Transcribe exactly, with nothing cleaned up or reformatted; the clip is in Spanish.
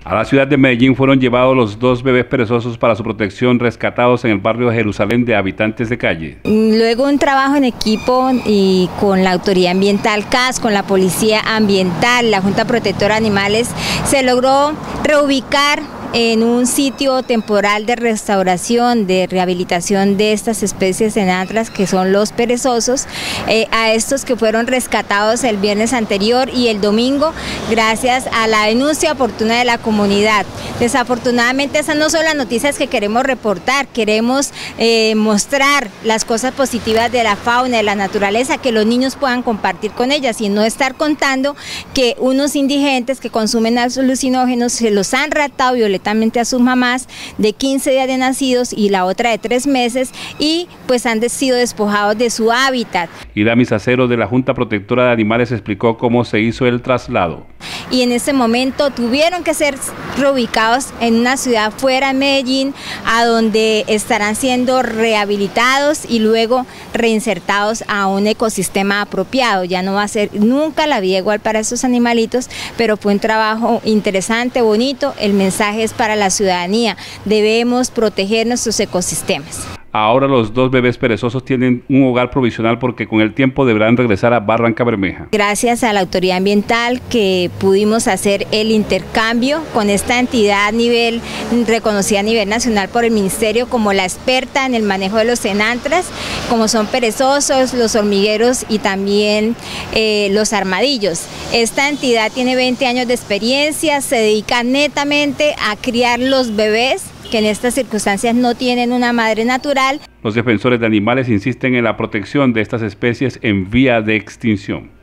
A la ciudad de Medellín fueron llevados los dos bebés perezosos para su protección, rescatados en el barrio de Jerusalén de habitantes de calle. Luego un trabajo en equipo y con la autoridad ambiental C A S, con la policía ambiental, la Junta Protectora de Animales, se logró reubicar en un sitio temporal de restauración, de rehabilitación de estas especies en Atlas, que son los perezosos, eh, a estos que fueron rescatados el viernes anterior y el domingo, gracias a la denuncia oportuna de la comunidad. Desafortunadamente esas no son las noticias que queremos reportar, queremos eh, mostrar las cosas positivas de la fauna, de la naturaleza, que los niños puedan compartir con ellas y no estar contando que unos indigentes que consumen alucinógenos se los han raptado violentamente a sus mamás de quince días de nacidos y la otra de tres meses y pues han sido despojados de su hábitat. Idamis Acero de la Junta Protectora de Animales explicó cómo se hizo el traslado. Y en ese momento tuvieron que ser reubicados en una ciudad fuera de Medellín, a donde estarán siendo rehabilitados y luego reinsertados a un ecosistema apropiado. Ya no va a ser nunca la vida igual para estos animalitos, pero fue un trabajo interesante, bonito. El mensaje es para la ciudadanía: debemos proteger nuestros ecosistemas. Ahora los dos bebés perezosos tienen un hogar provisional porque con el tiempo deberán regresar a Barranca Bermeja. Gracias a la autoridad ambiental que pudimos hacer el intercambio con esta entidad a nivel, reconocida a nivel nacional por el ministerio como la experta en el manejo de los enantras, como son perezosos, los hormigueros y también eh, los armadillos. Esta entidad tiene veinte años de experiencia, se dedica netamente a criar los bebés que en estas circunstancias no tienen una madre natural. Los defensores de animales insisten en la protección de estas especies en vía de extinción.